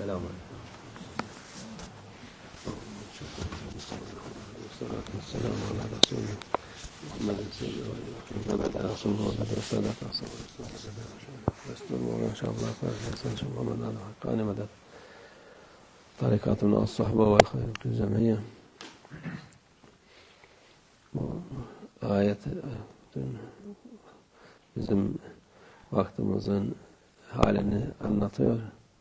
السلام عليكم. والصلاة والسلام على رسول محمد سيدنا محمد رسول الله والصلاة والسلام إن شاء الله فارس محمد على حقاني مدد طريقاتنا الصحبة والخير الجمعية. Ayet bizim vaktimizin halini anlatıyor.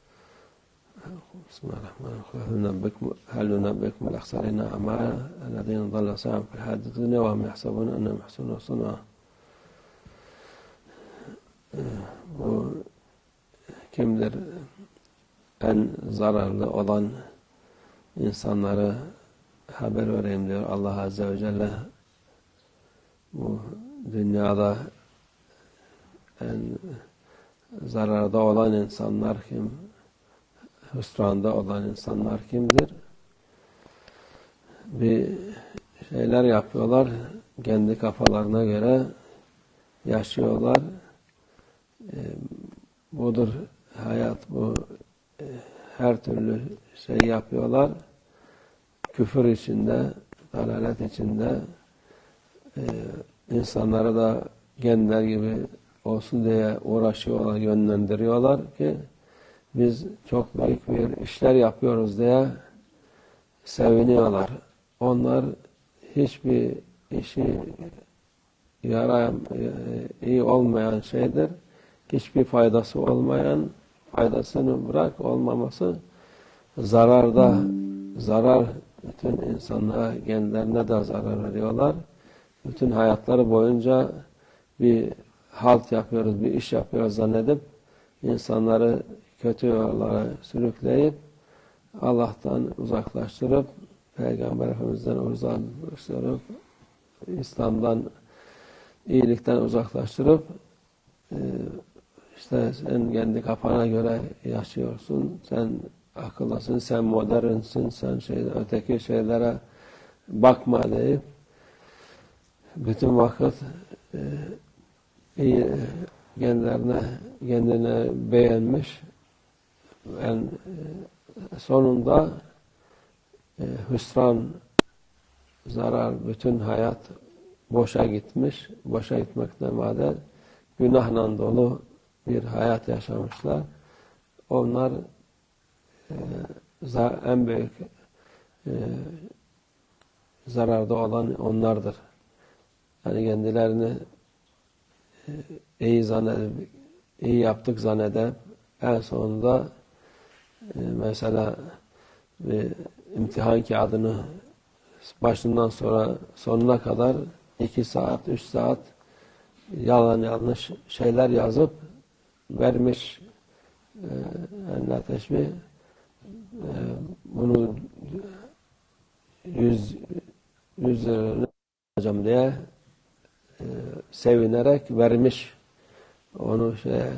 Bismillahirrahmanirrahim. Hal nunabbikum al-akhsarina a'mala alladhina dhalla sa'yuhum fil hayati dunya ve hum yahsabuna annahum yuhsinuna sun'a. Bu kimdir? En zararlı olan insanlara haber vereyim diyor Allah Azze ve Celle. Bu dünyada en zararda olan insanlar kim? Hüsranda olan insanlar kimdir? Bir şeyler yapıyorlar, kendi kafalarına göre yaşıyorlar. Budur hayat, bu her türlü şey yapıyorlar. Küfür içinde, dalalet içinde, insanları da kendileri gibi olsun diye uğraşıyorlar, yönlendiriyorlar ki biz çok büyük bir işler yapıyoruz diye seviniyorlar. Onlar hiçbir işi iyi olmayan şeydir. Hiçbir faydası olmayan, faydasını bırak olmaması zararda, zarar bütün insanlara, kendilerine de zarar veriyorlar. Bütün hayatları boyunca bir halt yapıyoruz, bir iş yapıyoruz zannedip insanları kötü yollara sürükleyip Allah'tan uzaklaştırıp Peygamber Efendimiz'den uzaklaştırıp İslam'dan, iyilikten uzaklaştırıp işte sen kendi kafana göre yaşıyorsun, sen akıllısın, sen modernsin, sen öteki şeylere bakma deyip bütün vakit kendine beğenmiş, sonunda hüsran, zarar, bütün hayat boşa gitmiş, boşa gitmekten vade günahla dolu bir hayat yaşamışlar. Onlar en büyük zararda olan onlardır. Yani kendilerini iyi yaptık zannedip en sonunda mesela bir imtihan kağıdını başından sonra sonuna kadar 2 saat, 3 saat yalan yanlış şeyler yazıp vermiş teşbih bunu 100 lira alacağım diye sevinerek vermiş. Onu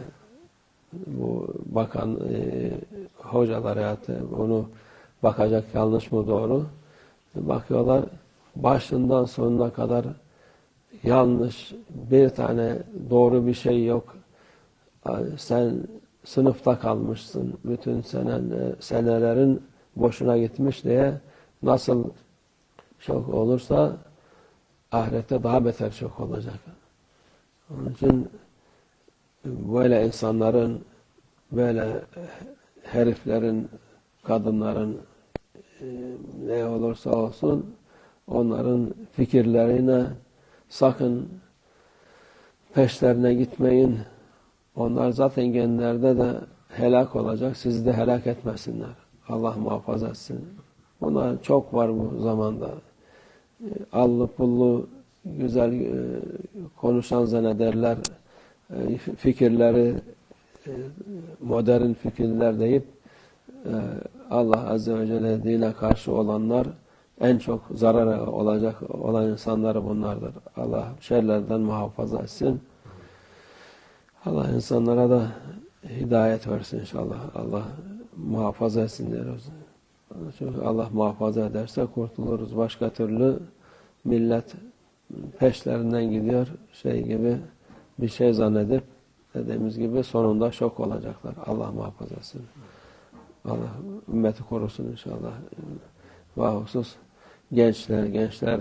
bu bakan hocalar onu bakacak yanlış mı doğru bakıyorlar. Başından sonuna kadar yanlış, bir tane doğru bir şey yok. Sen sınıfta kalmışsın. Bütün senelerin boşuna gitmiş diye nasıl şok olursa ahirette daha beter şok olacak. Onun için böyle insanların, böyle heriflerin, kadınların ne olursa olsun onların fikirlerine sakın peşlerine gitmeyin. Onlar zaten kendilerde de helak olacak. Sizi de helak etmesinler. Allah muhafaza etsin. Bunlar çok var bu zamanda. Allı pullu güzel konuşan zannederler. Fikirleri modern fikirler deyip Allah Azze ve Celle dine karşı olanlar en çok zarar olan insanlar bunlardır. Allah şerlerden muhafaza etsin. Allah insanlara da hidayet versin inşallah. Allah muhafaza etsin diyoruz. Çünkü Allah muhafaza ederse kurtuluruz. Başka türlü millet peşlerinden gidiyor. Gibi bir şey zannedip dediğimiz gibi sonunda şok olacaklar. Allah muhafaza etsin. Allah ümmeti korusun inşallah. Vahusus gençler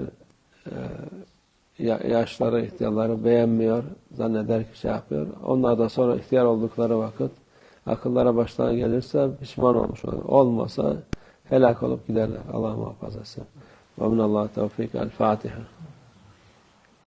yaşları, ihtiyarları beğenmiyor, zanneder ki şey yapıyor. Onlar da sonra ihtiyar oldukları vakit akıllara başlarına gelirse pişman olmuş olur. Olmasa helak olup giderler. Allah muhafaza etsin. Ve minallah tevfik. El Fatiha.